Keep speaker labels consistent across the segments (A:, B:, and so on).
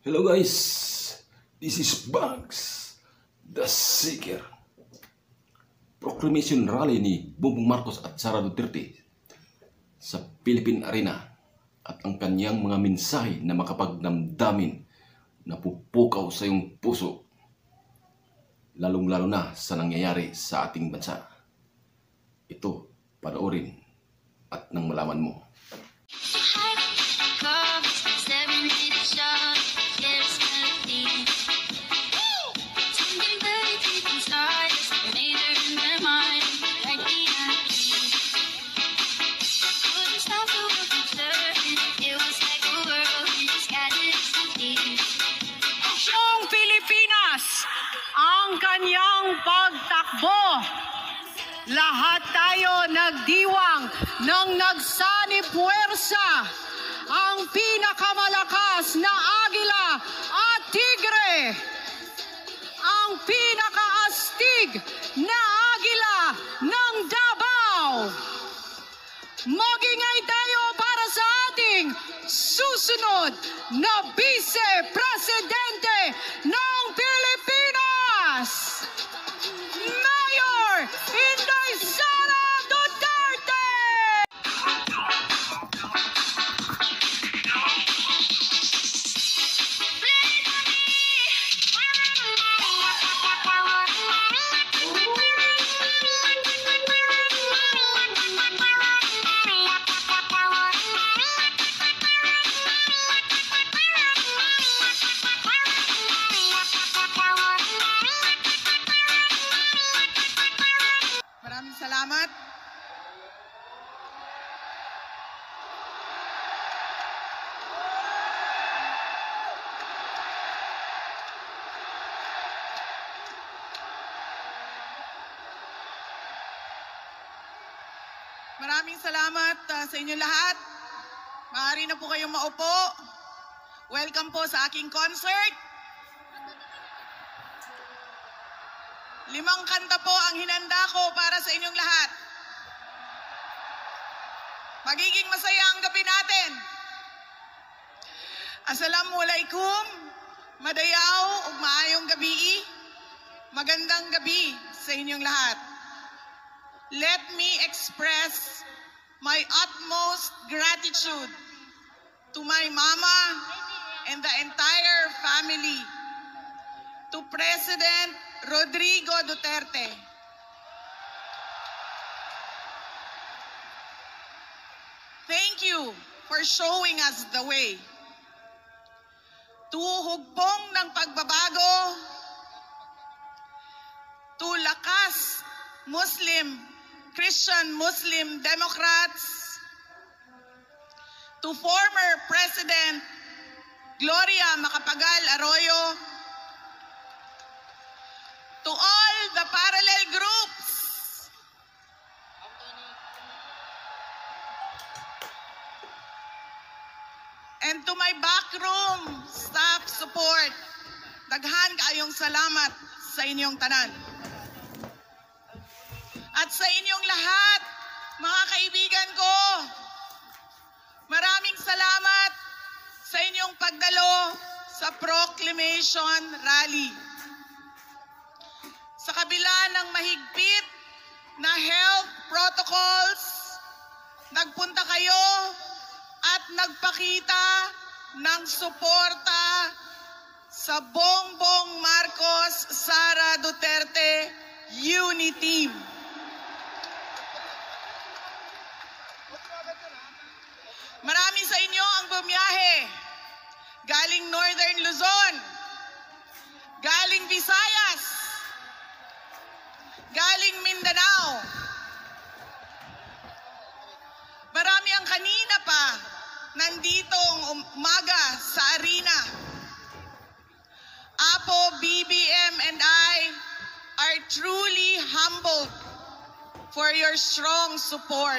A: Hello guys, this is Bugs, the Seeker. Proclamation rally ni Bongbong Marcos at Sara Duterte sa Philippine Arena at ang kanyang mga mensahe na makapagnamdamin na pupukaw sa iyong puso, lalong-lalo na sa nangyayari sa ating bansa. Ito, panoorin at nang malaman mo.
B: Ang kanyang pagtakbo. Lahat tayo nagdiwang ng nagsanib puwersa, ang pinakamalakas na agila at tigre, ang pinakaastig na agila ng Davao. Magingay tayo para sa ating susunod na Vice-Presidente ng Pilipinas, Mayor Inday Sara Duterte! Salamat. Maraming salamat sa inyo lahat. Maaari na po kayong maupo. Welcome po sa aking concert. 5 kanta po ang hinanda ko para sa inyong lahat. Magiging masaya ang gabi natin. Assalamualaikum, madayaw ug maayong gabi. Magandang gabi sa inyong lahat. Let me express my utmost gratitude to my mama and the entire family, to President Rodrigo Duterte. Thank you for showing us the way. Tuhugpong ng pagbabago, to lakas Christian-Muslim Democrats, to former President Gloria Macapagal Arroyo, to all the parallel groups, and to my backroom staff support, daghan kaayong salamat sa inyong tanan. At sa inyong lahat, mga kaibigan ko, maraming salamat sa inyong pagdalo sa Proclamation Rally. Sa kabila ng mahigpit na health protocols, nagpunta kayo at nagpakita ng suporta sa Bongbong Marcos Sara Duterte Unity Team. Marami sa inyo ang bumiyahe galing Northern Luzon, galing Visayas, galing Mindanao. Marami ang kanina pa nanditong umaga sa arena. Apo, BBM, and I are truly humbled for your strong support.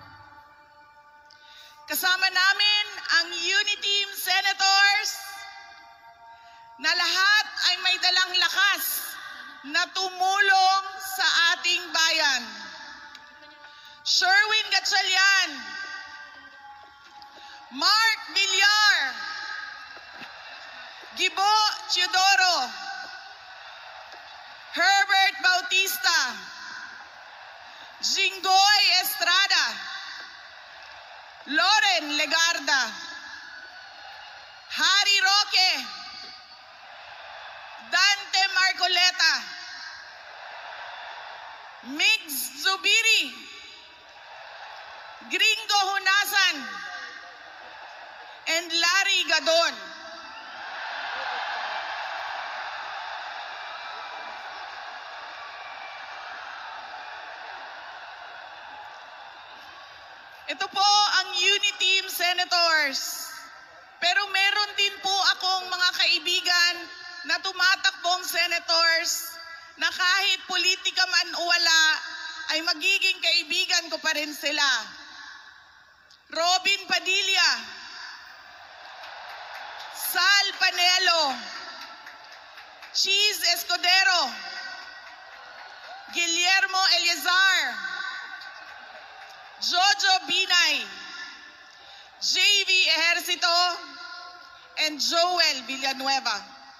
B: Kasama namin ang Unity Team Senators na lahat ay may dalang lakas na tumulong sa ating bayan. Sherwin Gatchalian, Mark Villar, Gibo Teodoro, Herbert Bautista, Jinggoy Estrada, Loren Legarda, Harry Roque, Dante Marcoleta, Migs Zubiri, Gringo Hunasan, and Larry Gadon. Ito po ang Uniteam Senators. Pero meron din po akong mga kaibigan na tumatakbong senators na kahit politika man o wala, ay magiging kaibigan ko pa rin sila. Robin Padilla, Sal Panelo, Cheese Escudero, Guillermo Eliazar, Jojo Binay, JV Ejercito, and Joel Villanueva.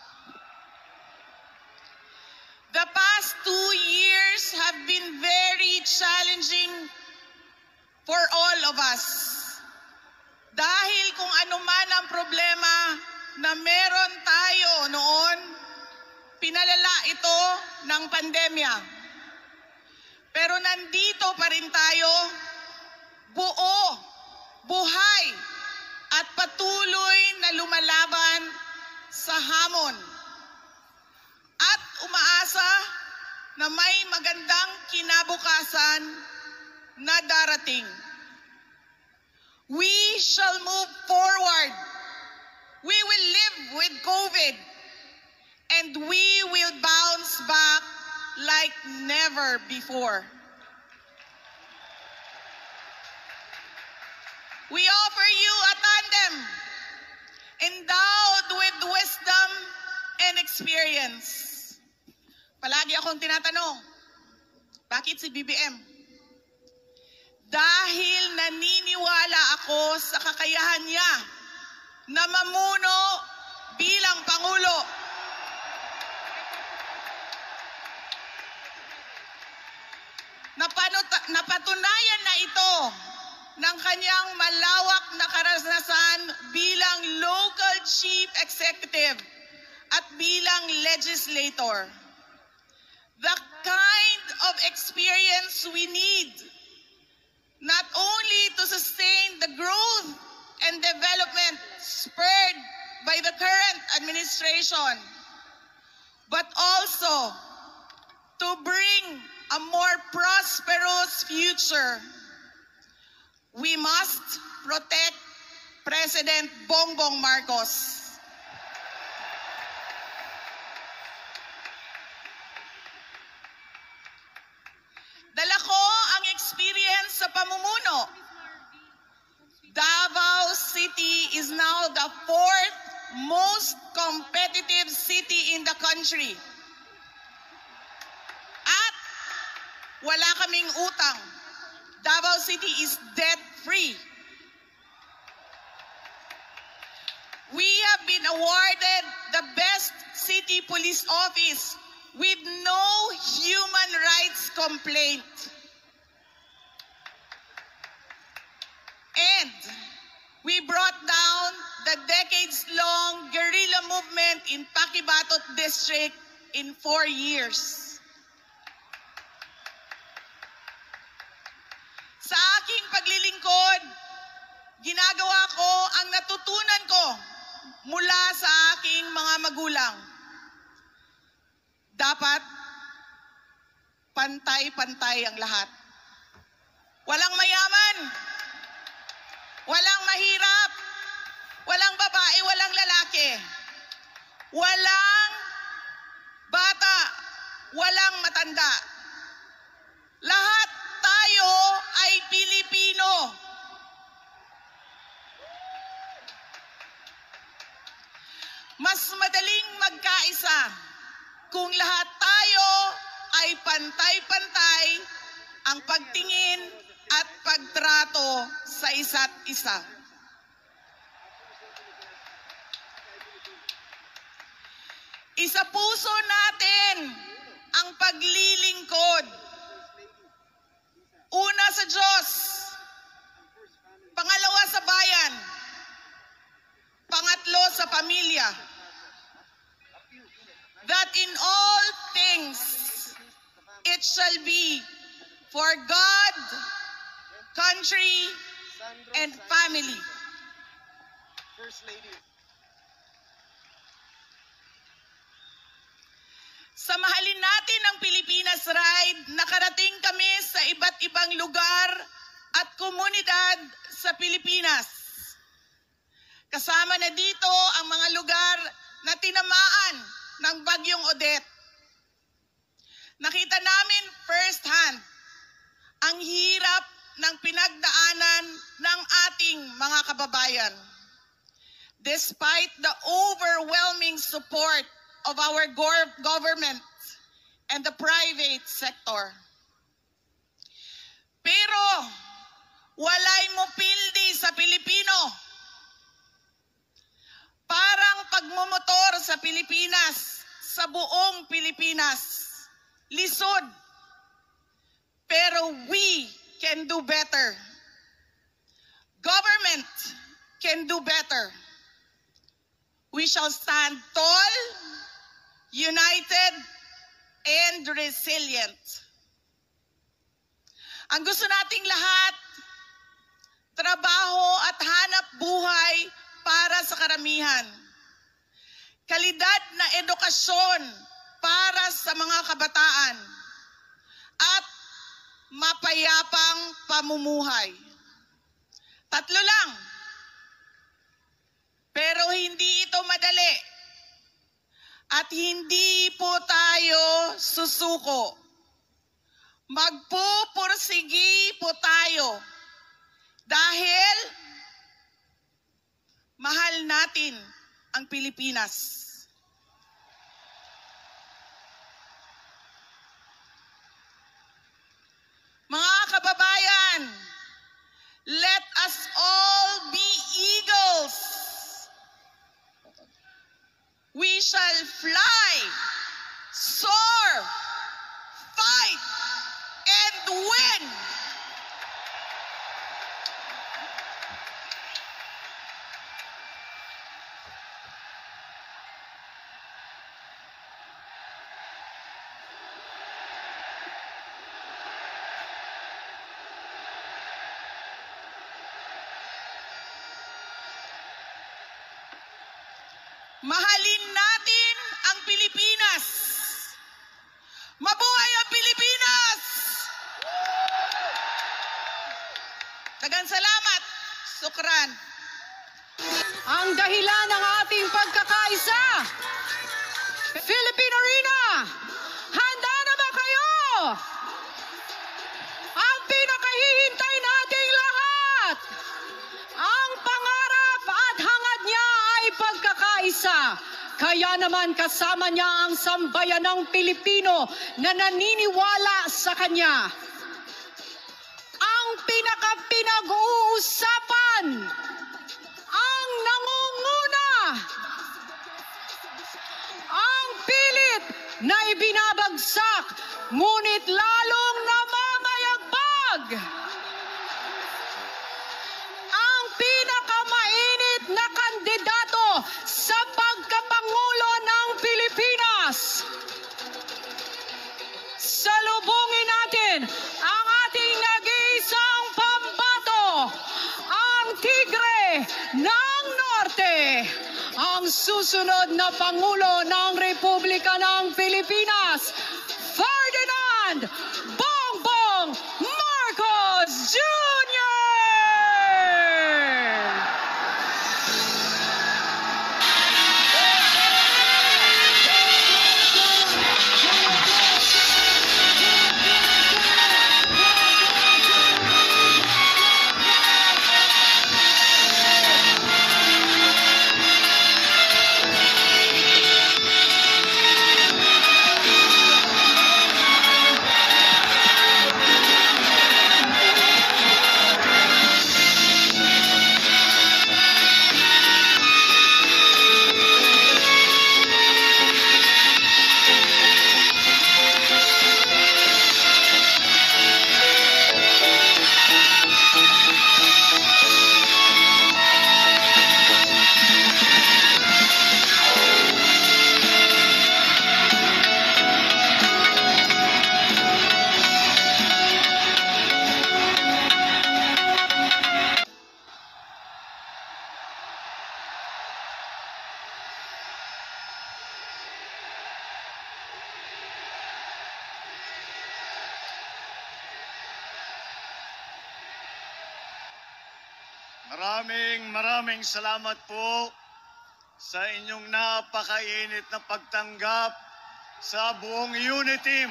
B: The past 2 years have been very challenging for all of us. Dahil kung ano man ang problema na meron tayo noon, pinalala ito ng pandemya. Pero nandito pa rin tayo, buo, buhay, at patuloy na lumalaban sa hamon. At umaasa na may magandang kinabukasan na darating. We shall move forward. We will live with COVID, and we will bounce back like never before. We offer you a tandem endowed with wisdom and experience. Palagi akong tinatanong, bakit si BBM? Dahil naniniwala ako sa kakayahan niya na mamuno bilang Pangulo. Napatunayan na ito ng kanyang malawak na karanasan bilang local chief executive at bilang legislator. The kind of experience we need not only to sustain the growth and development spurred by the current administration, but also to bring a more prosperous future. We must protect President Bongbong Marcos. Dala ko ang experience sa pamumuno. Davao City is now the 4th most competitive city in the country. At wala kaming utang. Davao City is debt-free. We have been awarded the best city police office with no human rights complaint. And we brought down the decades-long guerrilla movement in Paquibatot District in 4 years. Sa aking paglilingkod, ginagawa ko ang natutunan ko mula sa aking mga magulang. Dapat pantay-pantay ang lahat. Walang mayaman, walang mahirap, walang babae, walang lalaki, walang bata, walang matanda. Lahat tayo ay Pilipino. Mas madaling magkaisa kung lahat tayo ay pantay-pantay ang pagtingin at pagtrato sa isa't isa. Isapuso natin ang paglilingkod. Una sa Diyos, pangalawa sa bayan, pangatlo sa pamilya. That in all things it shall be for God, country, and family.
C: First Lady.
B: Sa mahalin natin ang Pilipinas Ride, nakarating kami sa iba't ibang lugar at komunidad sa Pilipinas. Kasama na dito ang mga lugar na tinamaan ng Bagyong Odette. Nakita namin first hand ang hirap ng pinagdaanan ng ating mga kababayan. Despite the overwhelming support of our government and the private sector. Pero walay mo pildi sa Pilipino. Parang pagmumotor sa Pilipinas, sa buong Pilipinas. Lisod. Pero we can do better. Government can do better. We shall stand tall, united, and resilient. Ang gusto nating lahat, trabaho at hanap buhay para sa karamihan. Kalidad na edukasyon para sa mga kabataan. At mapayapang pamumuhay. Tatlo lang. Pero hindi ito madali. At hindi po tayo susuko. Magpupursigi po tayo. Dahil mahal natin ang Pilipinas. Mga kababayan, let us all be eagles. We shall fly, soar, fight, and win. Mahalin natin ang Pilipinas. Mabuhay ang Pilipinas! Daghang salamat. Sukran.
D: Ang dahilan ng ating pagkakaisa. Philippine Arena, handa na ba kayo? Ang pinakahihintay nating lahat. Ang pangarap at hangad niya ay pagkakaisa. Kaya naman kasama niya ang sambayanang Pilipino na naniniwala sa kanya. Ang pinag-uusapan, ang nangunguna, ang pilit na ibinabagsak, ngunit lalong namamayagpag. Ang pinakamainit na kandidato sa pagkapangulo ng Pilipinas. Salubungin natin ang ating nag-iisang pambato, ang Tigre ng Norte, ang susunod na Pangulo ng Republika ng Pilipinas, Ferdinand Bongbong Marcos Jr.
C: Maraming salamat po sa inyong napakainit na pagtanggap sa buong unit team.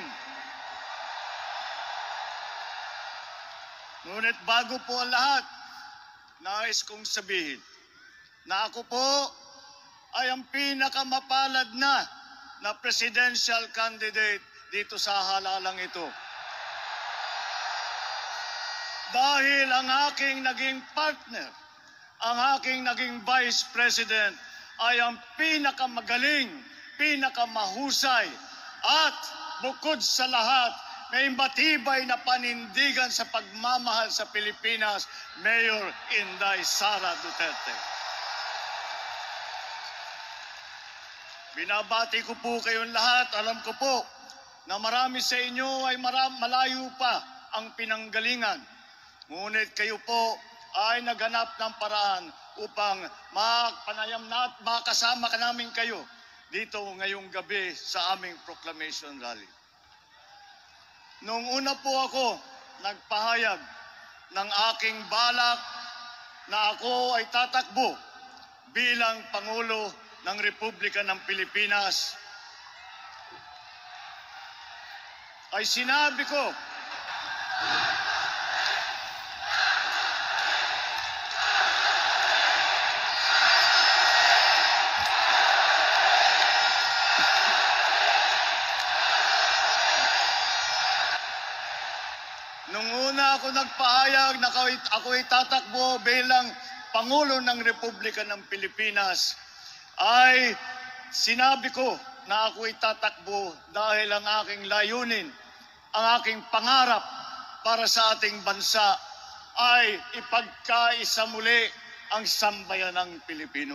C: Ngunit bago po ang lahat, nais kong sabihin na ako po ay ang pinakamapalad na presidential candidate dito sa halalang ito. Dahil ang aking naging partner, ang aking naging vice president ay ang pinakamagaling, pinakamahusay at bukod sa lahat, may matibay na panindigan sa pagmamahal sa Pilipinas, Mayor Inday Sara Duterte. Binabati ko po kayong lahat. Alam ko po na marami sa inyo ay malayo pa ang pinanggalingan. Ngunit kayo po ay naghanap ng paraan upang makasama ka namin kayo dito ngayong gabi sa aming proclamation rally. Noong una po ako nagpahayag ng aking balak na ako ay tatakbo bilang Pangulo ng Republika ng Pilipinas, ay sinabi ko nagpahayag na ako ay tatakbo bilang Pangulo ng Republika ng Pilipinas, ay sinabi ko na ako ay tatakbo dahil ang aking layunin, ang aking pangarap para sa ating bansa ay ipagkaisa muli ang sambayanang Pilipino.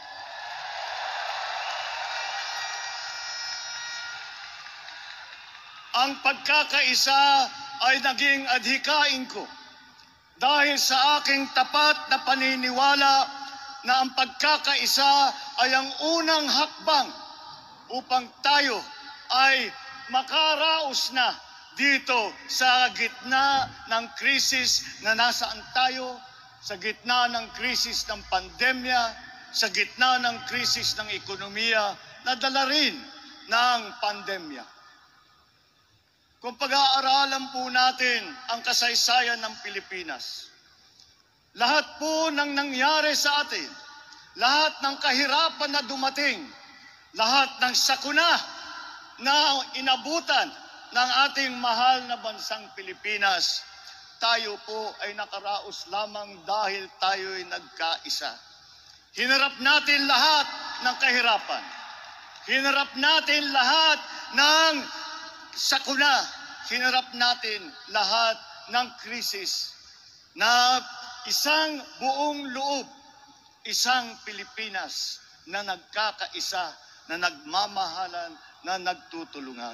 C: Ang pagkakaisa ay naging adhikain ko dahil sa aking tapat na paniniwala na ang pagkakaisa ay ang unang hakbang upang tayo ay makaraos na dito sa gitna ng krisis na nasaan tayo, sa gitna ng krisis ng pandemya, sa gitna ng krisis ng ekonomiya na dala rin ng pandemya. Kung pag-aaralan po natin ang kasaysayan ng Pilipinas, lahat po ng nangyari sa atin, lahat ng kahirapan na dumating, lahat ng sakuna na inabutan ng ating mahal na bansang Pilipinas, tayo po ay nakaraos lamang dahil tayo ay nagkaisa. Hinarap natin lahat ng kahirapan. Hinarap natin lahat ng sakuna, hinarap natin lahat ng krisis na isang buong loob, isang Pilipinas na nagkakaisa, na nagmamahalan, na nagtutulungan.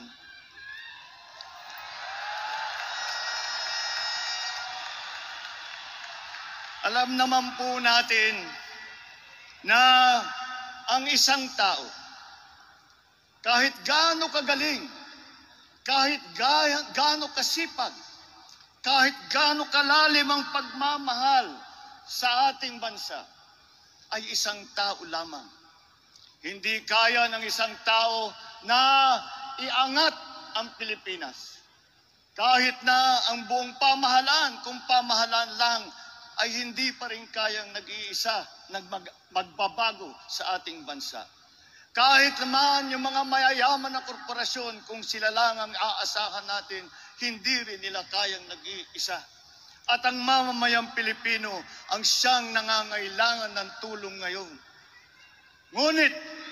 C: Alam naman po natin na ang isang tao, kahit gaano kagaling, kahit gaano kasipag, kahit gaano kalalim ang pagmamahal sa ating bansa, ay isang tao lamang. Hindi kaya ng isang tao na iangat ang Pilipinas. Kahit na ang buong pamahalaan, kung pamahalaan lang, ay hindi pa rin kayang nag-iisa, magbabago sa ating bansa. Kahit naman yung mga mayayaman na korporasyon, kung sila lang ang aasahan natin, hindi rin nila kayang nag-iisa. At ang mamamayang Pilipino ang siyang nangangailangan ng tulong ngayon. Ngunit,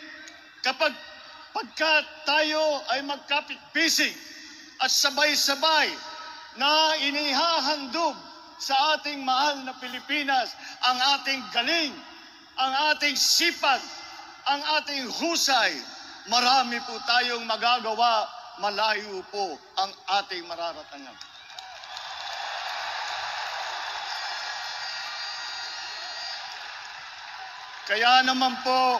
C: pagka tayo ay magkapit-bisig at sabay-sabay na inihahandog sa ating mahal na Pilipinas ang ating galing, ang ating sipag, ang ating husay, marami po tayong magagawa, malayo po ang ating mararatangan. Kaya naman po,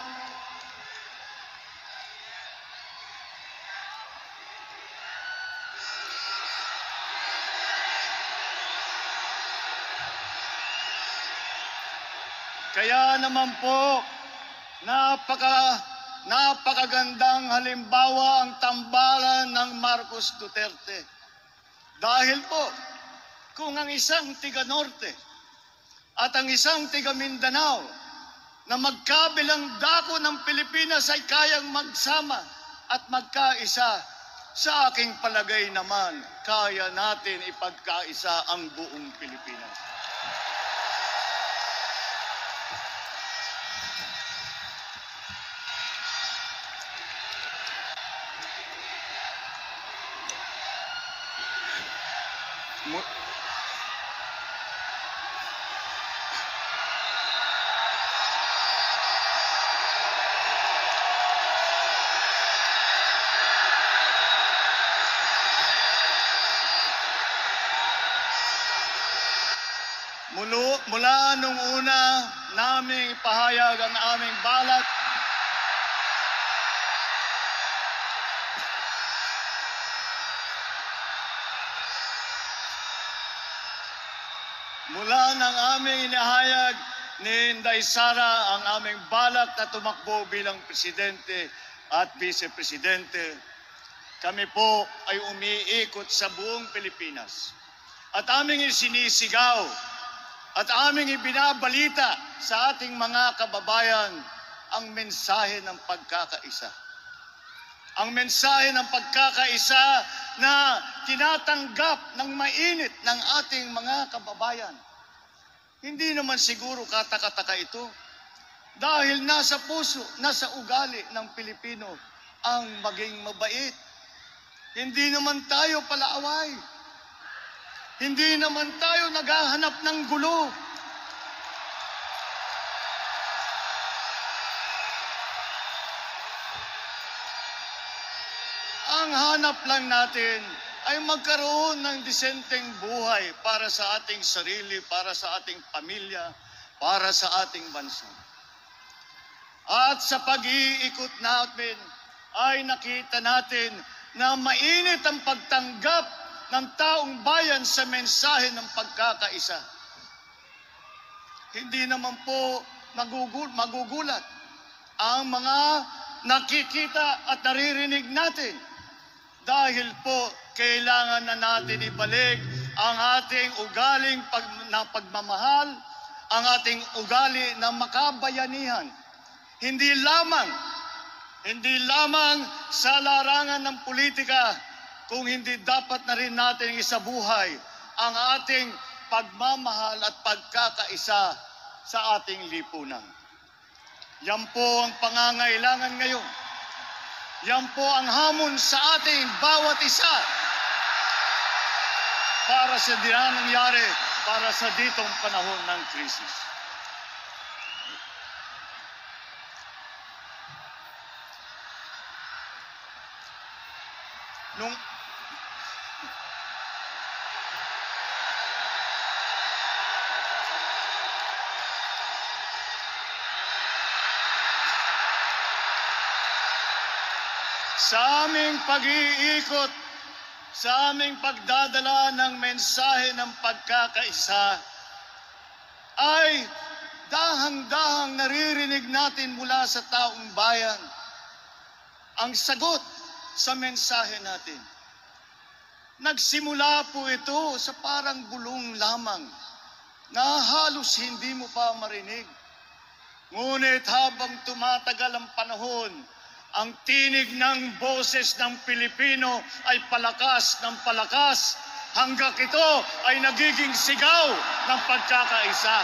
C: Kaya naman po, napakagandang halimbawa ang tambalan ng Marcos Duterte. Dahil po, kung ang isang tiga-Norte at ang isang tiga-Mindanao na magkabilang dako ng Pilipinas ay kayang magsama at magkaisa, sa aking palagay naman, kaya natin ipagkaisa ang buong Pilipinas. Mula nung una naming ipahayag ang aming balak, mula nang aming inihayag ni Inday Sara ang aming balak na tumakbo bilang presidente at vice-presidente, kami po ay umiikot sa buong Pilipinas at aming isinisigaw at aming ibinabalita sa ating mga kababayan ang mensahe ng pagkakaisa. Ang mensahe ng pagkakaisa na tinatanggap ng mainit ng ating mga kababayan. Hindi naman siguro kataka-taka ito dahil nasa puso, nasa ugali ng Pilipino ang maging mabait. Hindi naman tayo palaaway. Hindi naman tayo naghahanap ng gulo. Ang hanap lang natin ay magkaroon ng disenteng buhay para sa ating sarili, para sa ating pamilya, para sa ating bansa. At sa pag-iikot natin ay nakita natin na mainit ang pagtanggap ng taong bayan sa mensahe ng pagkakaisa. Hindi naman po magugulat ang mga nakikita at naririnig natin dahil po kailangan na natin ibalik ang ating ugaling pagmamahal, ang ating ugali na makabayanihan. Hindi lamang sa larangan ng politika, kung hindi dapat na rin natin isabuhay ang ating pagmamahal at pagkakaisa sa ating lipunan. Yan po ang pangangailangan ngayon. Yan po ang hamon sa ating bawat isa para sa nangyari, para sa ditong panahon ng krisis. Sa aming pag-iikot, sa aming pagdadala ng mensahe ng pagkakaisa, ay dahang-dahang naririnig natin mula sa taong bayan ang sagot sa mensahe natin. Nagsimula po ito sa parang bulong lamang na halos hindi mo pa marinig. Ngunit habang tumatagal ang panahon, ang tinig ng boses ng Pilipino ay palakas ng palakas hanggang ito ay nagiging sigaw ng pagkakaisa.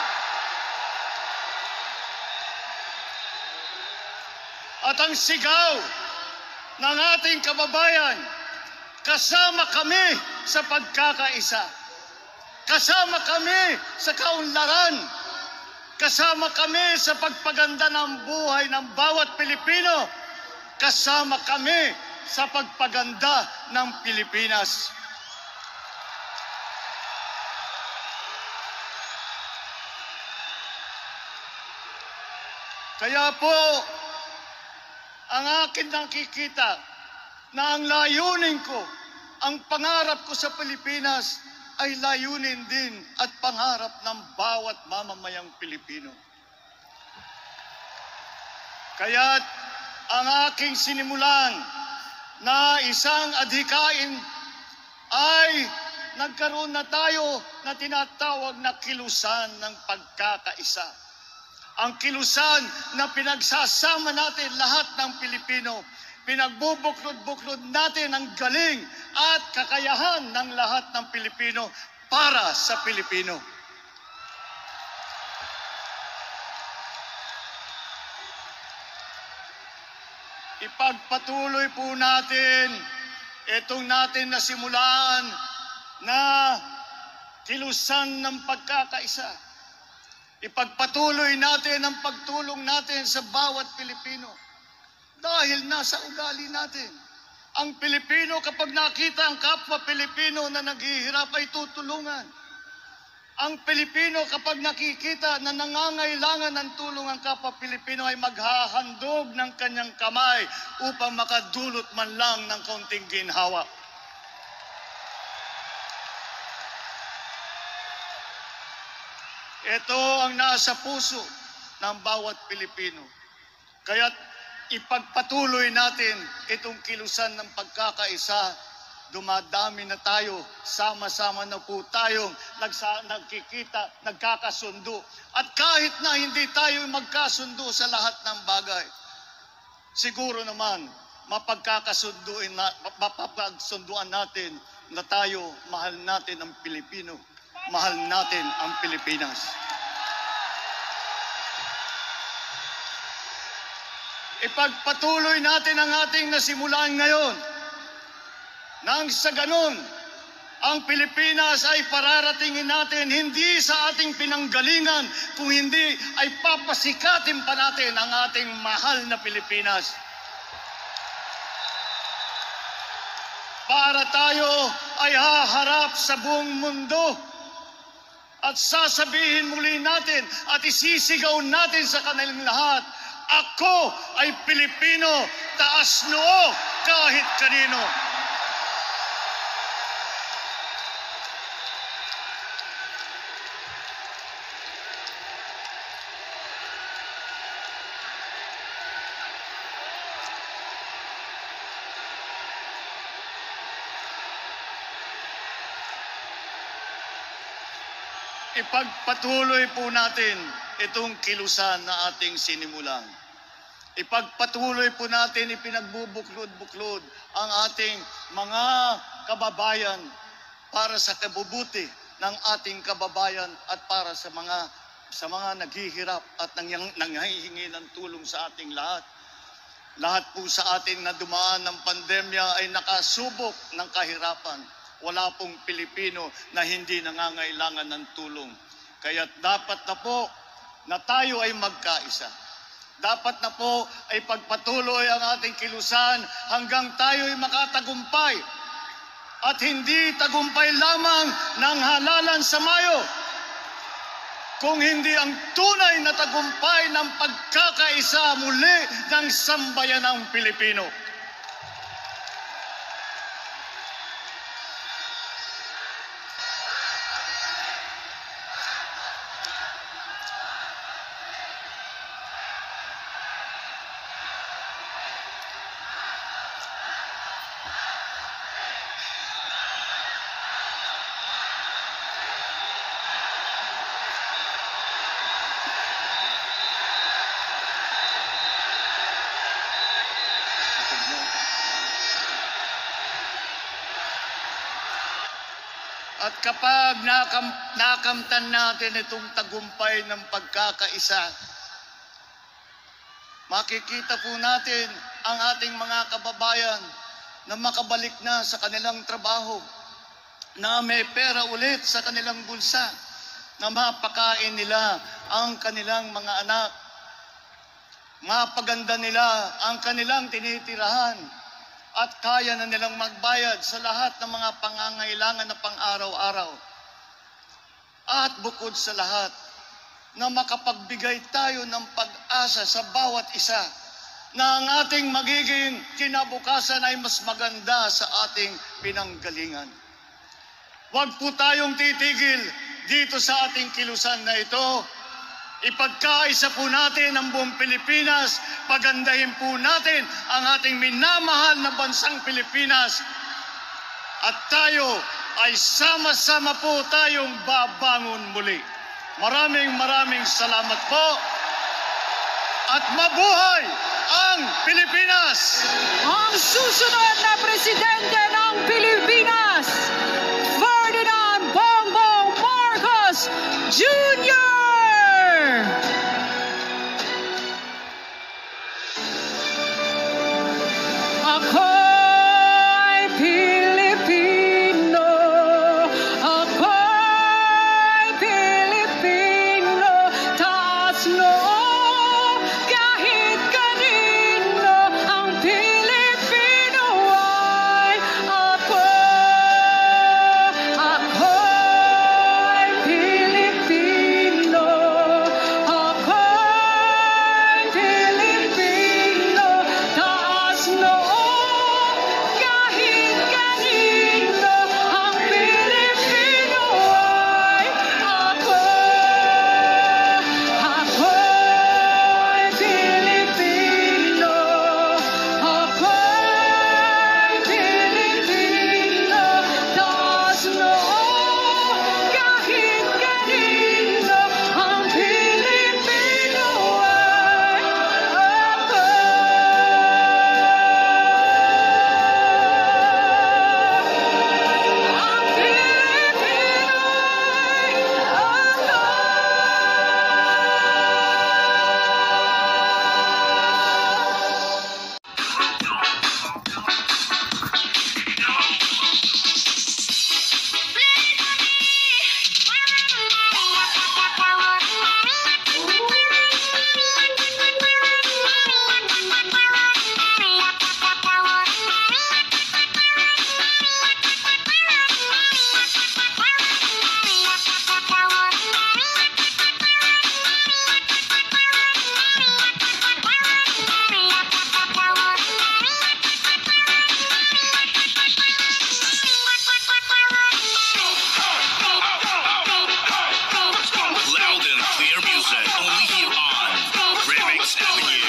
C: At ang sigaw ng ating kababayan, kasama kami sa pagkakaisa. Kasama kami sa kaunlaran. Kasama kami sa pagpaganda ng buhay ng bawat Pilipino. Kasama kami sa pagpaganda ng Pilipinas. Kaya po, ang akin nakikita na ang layunin ko, ang pangarap ko sa Pilipinas ay layunin din at pangarap ng bawat mamamayang Pilipino. Kaya't ang aking sinimulan na isang adhikain ay nagkaroon na tayo na tinatawag na kilusan ng pagkakaisa. Ang kilusan na pinagsasama natin lahat ng Pilipino, pinagbubuklod-buklod natin ang galing at kakayahan ng lahat ng Pilipino para sa Pilipino. Ipagpatuloy po natin itong natin na simulan na kilusan ng pagkakaisa. Ipagpatuloy natin ang pagtulong natin sa bawat Pilipino dahil nasa ugali natin. Ang Pilipino kapag nakita ang kapwa Pilipino na naghihirap ay tutulungan. Ang Pilipino kapag nakikita na nangangailangan ng tulong ang kapwa Pilipino ay maghahandog ng kanyang kamay upang makadulot man lang ng kaunting ginhawa. Ito ang nasa puso ng bawat Pilipino. Kaya't ipagpatuloy natin itong kilusan ng pagkakaisa. Dumadami na tayo, sama-sama na po tayong nagkikita, nagkakasundo. At kahit na hindi tayo magkasundo sa lahat ng bagay, siguro naman mapapagsunduan natin na tayo, mahal natin ang Pilipino, mahal natin ang Pilipinas. Ipagpatuloy natin ang ating nasimulan ngayon. Nang sa ganun, ang Pilipinas ay pararatingin natin hindi sa ating pinanggalingan, kung hindi ay papasikatin pa natin ang ating mahal na Pilipinas. Para tayo ay haharap sa buong mundo at sasabihin muli natin at isisigaw natin sa kanilang lahat, ako ay Pilipino, taas noo kahit kanino. Ipagpatuloy po natin itong kilusan na ating sinimulan. Ipagpatuloy po natin, ipinagbubuklod-buklod ang ating mga kababayan para sa kabubuti ng ating kababayan at para sa mga naghihirap at nanghihingi ng tulong sa ating lahat. Lahat po sa atin na dumaan ng pandemya ay nakasubok ng kahirapan. Wala pong Pilipino na hindi nangangailangan ng tulong. Kaya dapat na po na tayo ay magkaisa. Dapat na po ay pagpatuloy ang ating kilusan hanggang tayo ay makatagumpay. At hindi tagumpay lamang ng halalan sa Mayo, kung hindi ang tunay na tagumpay ng pagkakaisa muli ng sambayanang Pilipino. At kapag nakamtan natin itong tagumpay ng pagkakaisa, makikita po natin ang ating mga kababayan na makabalik na sa kanilang trabaho, na may pera ulit sa kanilang bulsa, na mapakain nila ang kanilang mga anak, mapaganda nila ang kanilang tinitirahan, at kaya na nilang magbayad sa lahat ng mga pangangailangan na pang-araw-araw. At bukod sa lahat, na makapagbigay tayo ng pag-asa sa bawat isa na ang ating magiging kinabukasan ay mas maganda sa ating pinanggalingan. Huwag po tayong titigil dito sa ating kilusan na ito. Ipagkaisa po natin ang buong Pilipinas, pagandahin po natin ang ating minamahal na bansang Pilipinas. At tayo ay sama-sama po tayong babangon muli. Maraming salamat po. At mabuhay ang Pilipinas!
D: Ang susunod na presidente ng Pilipinas, Ferdinand Bongbong Marcos Jr. Ako'y Pilipino, ako'y Pilipino, taas noo kahit kanino, ang Pilipino ay ako. Ako'y Pilipino, ako'y Pilipino, taas noo kahit kanino, ang Pilipino ay ako. Ako'y Pilipino, ako'y Pilipino, taas noo kahit kanino, ang Pilipino ay ako. Ang Pilipino
E: Loud and clear music, only here on Remix Avenue.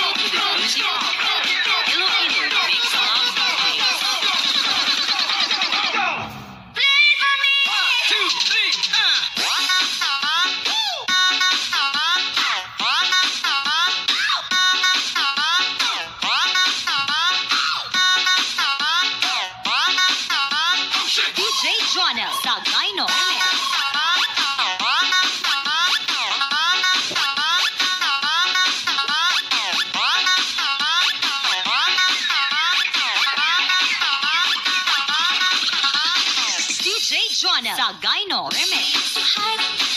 F: DJ Jonel Sagayno. DJ Jonel Sagayno Remix.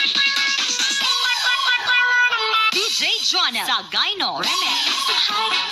F: DJ Jonel Sagayno Remix.